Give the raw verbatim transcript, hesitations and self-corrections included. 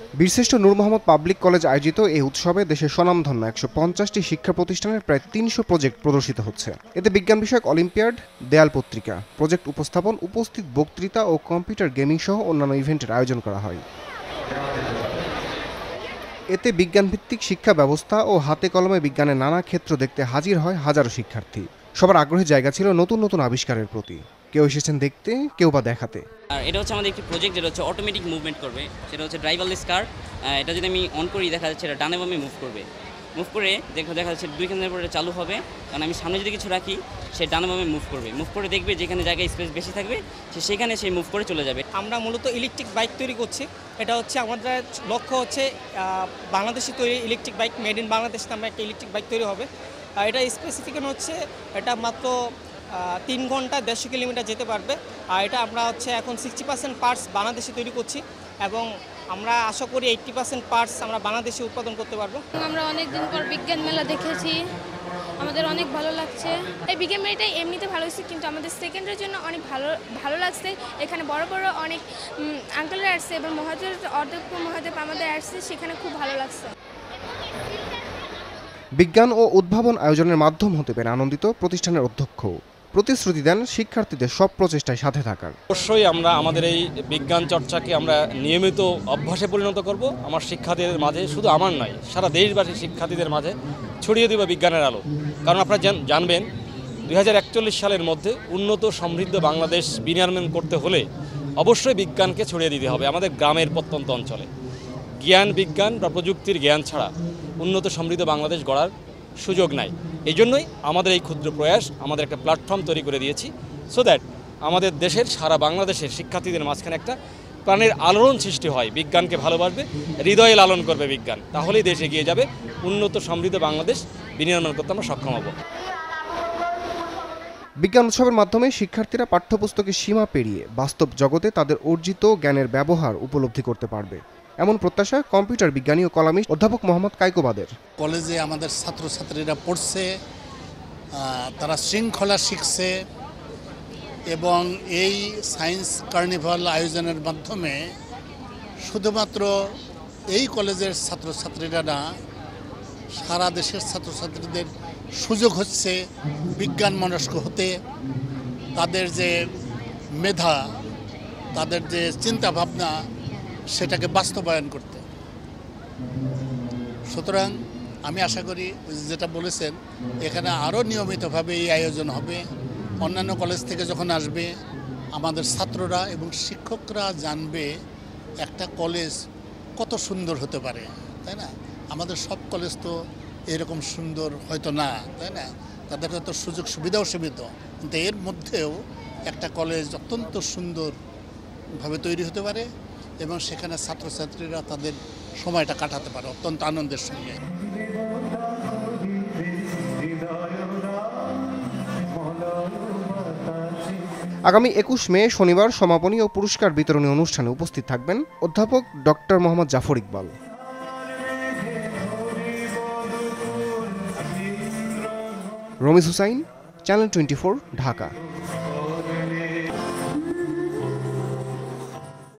বীরশ্রেষ্ঠ নূর Mohammad public college আয়োজিত এই উৎসবে দেশের স্বনামধন্য একশো পঞ্চাশটি শিক্ষা প্রতিষ্ঠানের প্রায় তিনশো প্রজেক্ট প্রদর্শিত হচ্ছে। এতে বিজ্ঞান বিষয়ক অলিম্পিয়াড, দেয়াল পত্রিকা, প্রজেক্ট উপস্থাপন, উপস্থিত বক্তৃতা ও কম্পিউটার গেমিং সহ অন্যান্য ইভেন্টের আয়োজন করা হয়। এতে বিজ্ঞানভিত্তিক শিক্ষা ব্যবস্থা ও হাতে কলমে বিজ্ঞানের নানা ক্ষেত্র দেখতে হাজির হয় হাজারো শিক্ষার্থী। সবার আগ্রহের জায়গা ছিল নতুন নতুন আবিষ্কারের প্রতি। কেউ এসেছেন দেখতে, কেউ বা দেখাতে। আর এটা হচ্ছে আমাদের একটি প্রজেক্ট যেটা হচ্ছে অটোমেটিক মুভমেন্ট করবে, সেটা হচ্ছে ড্রাইভারলেস কার। এটা যদি আমি অন করি দেখা যাচ্ছে এটা ডানে বামে মুভ করবে, মুভ করে দেখো দেখা যাচ্ছে দুইখানের পরে চালু হবে, কারণ আমি সামনে যদি কিছু রাখি সে ডানে বামে মুভ করবে, মুভ করে দেখবে যেখানে জায়গায় স্পেস বেশি থাকবে সে সেখানে সে মুভ করে চলে যাবে। আমরা মূলত ইলেকট্রিক বাইক তৈরি করছি। এটা হচ্ছে আমাদের লক্ষ্য হচ্ছে বাংলাদেশি তৈরি electric bike, made in Bangladesh নামে একটা ইলেকট্রিক বাইক তৈরি হবে। এটা স্পেসিফিকেশন হচ্ছে এটা মাত্র তিন ঘন্টা দেড়শো কিলোমিটার যেতে পারবে। আর এটা আমরা হচ্ছে এখন সিক্সটি পার্সেন্ট পার্টস বাংলাদেশে তৈরি করছি এবং আমরা আশা করি এইট্টি পার্সেন্ট পার্টস আমরা বাংলাদেশে উৎপাদন করতে পারবো। আমরা অনেক দিন পর বিজ্ঞান মেলা দেখেছি, আমাদের অনেক ভালো লাগছে। এই বিজ্ঞান মেলাটা এমনিতে ভালো হয়েছে, কিন্তু আমাদের সেকেন্ডের জন্য অনেক ভালো ভালো লাগছে। এখানে বড় বড় অনেক আঙ্কেলরা আসছে এবং মহাদেব অধ্যক্ষ মহাদেব আমাদের আসছে, সেখানে খুব ভালো লাগছে। বিজ্ঞান ও উদ্ভাবন আয়োজনের মাধ্যম হতে পেরে আনন্দিত প্রতিষ্ঠানের অধ্যক্ষ। প্রতিশ্রুতি দেন শিক্ষার্থীদের সব প্রচেষ্টায় সাথে থাকার। অবশ্যই আমরা আমাদের এই বিজ্ঞান চর্চাকে আমরা নিয়মিত অভ্যাসে পরিণত করব। আমার শিক্ষার্থীদের মাঝে, শুধু আমার নয় সারা দেশবাসী শিক্ষার্থীদের মাঝে ছড়িয়ে দেব বিজ্ঞানের আলো। কারণ আপনারা জানবেন দুই হাজার একচল্লিশ সালের মধ্যে উন্নত সমৃদ্ধ বাংলাদেশ বিনির্মাণ করতে হলে অবশ্যই বিজ্ঞানকে ছড়িয়ে দিতে হবে আমাদের গ্রামের প্রত্যন্ত অঞ্চলে। জ্ঞান বিজ্ঞান বা প্রযুক্তির জ্ঞান ছাড়া উন্নত সমৃদ্ধ বাংলাদেশ গড়ার সুযোগ নাই। এই জন্যই আমাদের এই ক্ষুদ্র প্রয়াস, আমাদের একটা প্ল্যাটফর্ম তৈরি করে দিয়েছি, সো দ্যাট আমাদের দেশের সারা বাংলাদেশের শিক্ষার্থীদের মাঝখানে একটা প্রাণের আলোড়ন সৃষ্টি হয়। বিজ্ঞানকে ভালোবাসবে, হৃদয়ে লালন করবে বিজ্ঞান, তাহলেই দেশ এগিয়ে যাবে। উন্নত সমৃদ্ধ বাংলাদেশ বিনির্মাণ করতে আমরা সক্ষম হব। বিজ্ঞান উৎসবের মাধ্যমে শিক্ষার্থীরা পাঠ্যপুস্তকের সীমা পেরিয়ে বাস্তব জগতে তাদের অর্জিত জ্ঞানের ব্যবহার উপলব্ধি করতে পারবে, এমন প্রত্যাশা কম্পিউটার বিজ্ঞানী ও কলামিস্ট অধ্যাপক মোহাম্মদ কায়কোবাদের। কলেজে আমাদের ছাত্রছাত্রীরা পড়ছে, তারা শৃঙ্খলা শিখছে এবং এই সায়েন্স কার্নিভাল আয়োজনের মাধ্যমে শুধুমাত্র এই কলেজের ছাত্রছাত্রীরা না, সারা দেশের ছাত্রছাত্রীদের সুযোগ হচ্ছে বিজ্ঞান মনস্ক হতে, তাদের যে মেধা, তাদের যে চিন্তা ভাবনা সেটাকে বাস্তবায়ন করতে। সুতরাং আমি আশা করি যেটা বলেছেন, এখানে আরও নিয়মিতভাবে এই আয়োজন হবে। অন্যান্য কলেজ থেকে যখন আসবে আমাদের ছাত্ররা এবং শিক্ষকরা জানবে একটা কলেজ কত সুন্দর হতে পারে, তাই না? আমাদের সব কলেজ তো এরকম সুন্দর হয়তো না, তাই না? তাদের হয়তো সুযোগ সুবিধাও সীমিত, কিন্তু এর মধ্যেও একটা কলেজ অত্যন্ত সুন্দরভাবে তৈরি হতে পারে এবং সেখানে ছাত্রছাত্রীরা তাদের সময়টা কাটাতে পারে অত্যন্ত আনন্দের সঙ্গে। আগামী একুশ মে শনিবার সমাপনী ও পুরস্কার বিতরণী অনুষ্ঠানে উপস্থিত থাকবেন অধ্যাপক doctor Mohammad Zafar Iqbal. Ramiz Hussain, channel twenty four, Dhaka.